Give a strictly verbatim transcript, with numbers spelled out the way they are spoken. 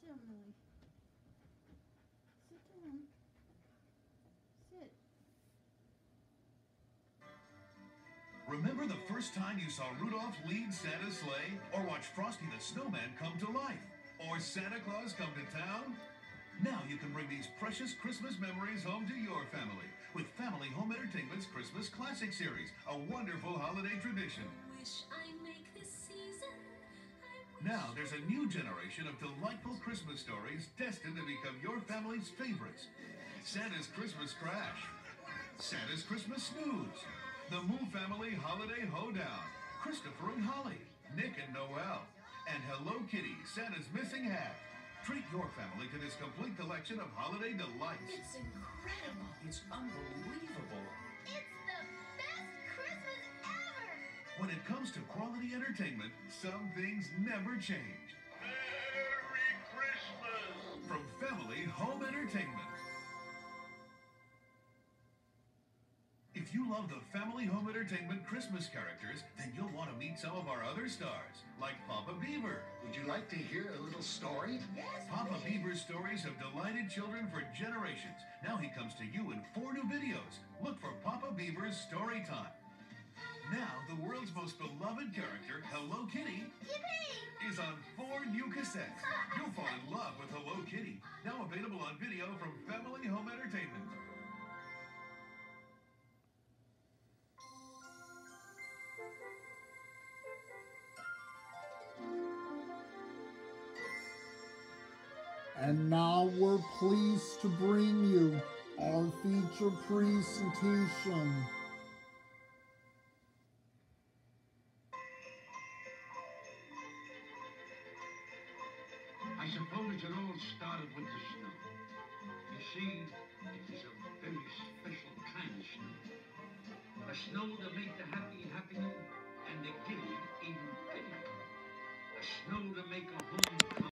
down, Millie. Sit down. Sit. Remember the first time you saw Rudolph lead Santa's sleigh? Or watch Frosty the Snowman come to life? Or Santa Claus come to town? Now you can bring these precious Christmas memories home to your family with Family Home Entertainment's Christmas Classic Series, a wonderful holiday tradition. Wish I make this season. Now there's a new generation of delightful Christmas stories destined to become your family's favorites. Santa's Christmas Crash, Santa's Christmas Snooze, the Moo Family Holiday Hoedown, Christopher and Holly, Nick and Noel, and Hello Kitty, Santa's Missing Hat. Treat your family to this complete collection of holiday delights. It's incredible. It's unbelievable. It's the best Christmas ever. When it comes to quality entertainment, some things never change. Merry Christmas! From Family Home Entertainment. If you love the Family Home Entertainment Christmas characters, then you'll want to meet some of our other stars, like Papa Beaver. Would you like to hear a little story? Yes. Papa Beaver's stories have delighted children for generations. Now he comes to you in four new videos. Look for Papa Beaver's Story Time. Now, the world's most beloved character, Hello Kitty, Yippee! is on four new cassettes. You'll fall in love with Hello Kitty. Now available on video from Family Home Entertainment. And now we're pleased to bring you our feature presentation. I suppose it all started with the snow. You see, it is a very special kind of snow. A snow to make the happy happier and the giddy even giddier. A snow to make a